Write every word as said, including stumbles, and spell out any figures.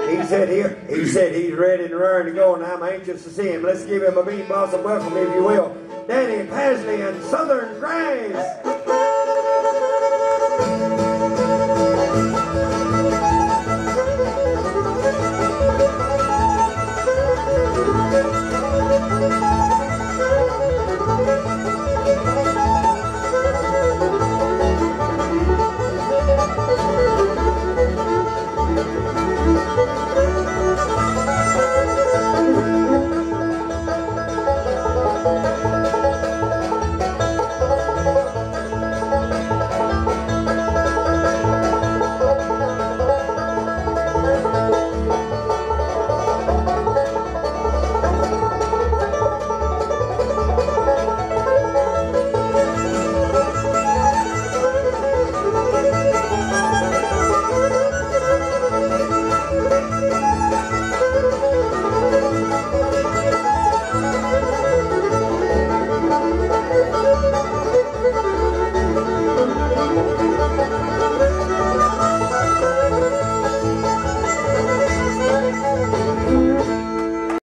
He said he, he said he's ready and raring to go, and I'm anxious to see him. Let's give him a bean blossom welcome, if you will. Danny Pasley and Southern Grace.